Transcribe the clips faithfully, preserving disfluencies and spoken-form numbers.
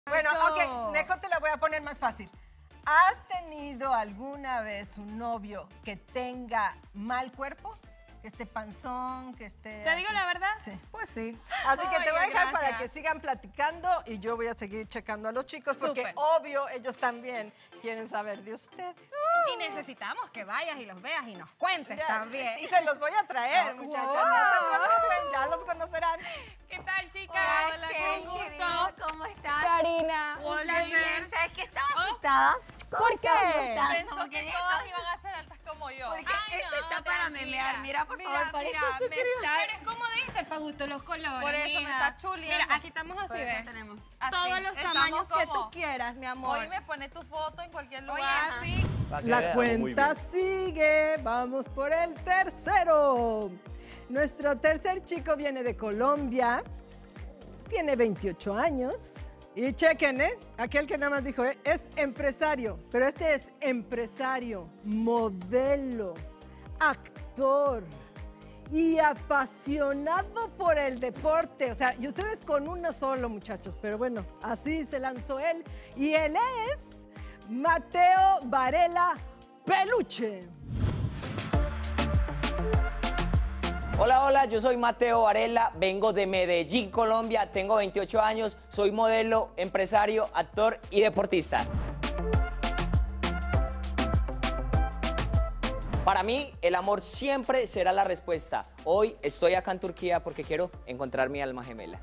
Bueno, ok, mejor te la voy a poner más fácil. ¿Has tenido alguna vez un novio que tenga mal cuerpo? Que esté panzón, que esté... ¿Te digo la verdad? Sí. Pues sí. Así que te voy a dejar gracias. para que sigan platicando y yo voy a seguir checando a los chicos porque Súper. obvio ellos también quieren saber de ustedes. Y necesitamos que vayas y los veas y nos cuentes Ya, también. Y se los voy a traer, No, muchachos. wow. No se preocupen, ya los conocerán. ¿Qué tal, chicas? Hola, con qué querida, gusto. ¿cómo estás? Karina. Un Un placer. placer. ¿Sabes qué? Estaba Oh. asustada. ¿Por qué? Pensó Pensó que que todas iban a ser altas como yo. Porque Ay, esto no, está para tranquila. memear. Mira, por Mira, favor, mira, parece me está- Pero es como dice, para gusto los colores. Por eso me mija. está chuleando. Mira, aquí estamos así, Por eso ¿ves? tenemos. así, Todos los estamos tamaños que como- tú quieras, mi amor. Hoy me pone tu foto en cualquier lugar. Oye, así. La cuenta sigue, vamos por el tercero. Nuestro tercer chico viene de Colombia, tiene veintiocho años. Y chequen, ¿eh? Aquel que nada más dijo, ¿eh? Es empresario, pero este es empresario, modelo, actor y apasionado por el deporte. O sea, y ustedes con uno solo, muchachos, pero bueno, así se lanzó él. Y él es Mateo Varela Peluche. Hola, hola, yo soy Mateo Varela, vengo de Medellín, Colombia, tengo veintiocho años, soy modelo, empresario, actor y deportista. Para mí, el amor siempre será la respuesta. Hoy estoy acá en Turquía porque quiero encontrar mi alma gemela.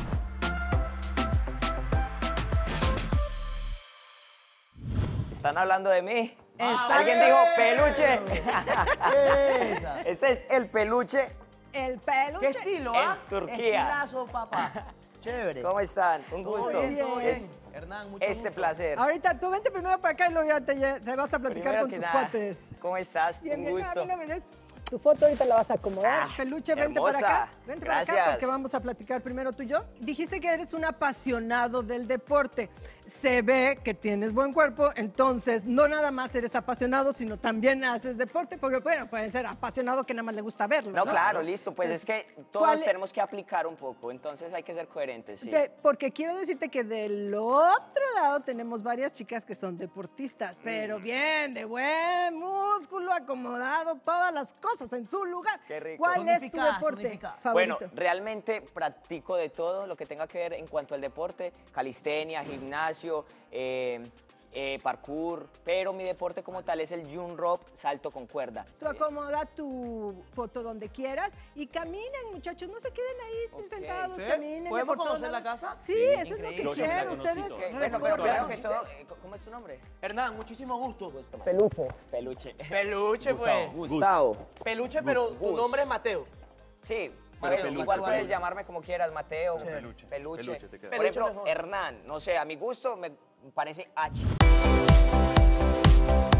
¿Están hablando de mí? Esa ¿Alguien es. dijo peluche? Este es el peluche. El peluche. ¿Qué estilo, En ah? Turquía. Estilazo, papá. Chévere. ¿Cómo están? Un Todo gusto. bien, todo bien. Es Hernán, mucho este gusto. placer. Ahorita tú vente primero para acá y luego ya te, lle- te vas a platicar Primero con que tus nada, cuates. ¿Cómo estás? Bien, Un bien, gusto. a mí no me des. Tu foto ahorita la vas a acomodar. Ah, Peluche, vente hermosa. para acá. Vente para acá Gracias. porque vamos a platicar primero tú y yo. Dijiste que eres un apasionado del deporte. Se ve que tienes buen cuerpo, entonces no nada más eres apasionado, sino también haces deporte, porque bueno, puede ser apasionado que nada más le gusta verlo. No, claro, listo. Pues es que todos ¿cuál es- tenemos que aplicar un poco, entonces hay que ser coherentes, sí. De- porque quiero decirte que del otro lado tenemos varias chicas que son deportistas, pero bien, de buen músculo, acomodado, todas las cosas en su lugar. Qué rico. ¿Cuál es tu Tonificada, deporte tonificada. favorito? Bueno, realmente practico de todo lo que tenga que ver en cuanto al deporte, calistenia, gimnasio, eh, eh, parkour, pero mi deporte como tal es el jump rope, salto con cuerda. Tú acomoda tu foto donde quieras y caminen, muchachos, no se queden ahí Ok. sentados, ¿Sí? caminen. ¿Podemos por todos conocer la lados. casa? Sí, Sí, eso es lo increíble. que Yo quiero, me la ustedes conocí Ok, bueno, pero recorran. primero que todo, eh, ¿cómo es tu nombre? Hernán, muchísimo gusto. Peluche. Peluche. Peluche, pues. Gustavo. Peluche, pero tu Gus. nombre es Mateo. Sí, Mateo, pues, Peluche, igual puedes Peluche. llamarme como quieras, Mateo, Peluche. Peluche. Peluche te queda. Por Peluche ejemplo, mejor. Hernán, no sé, a mi gusto me parece H.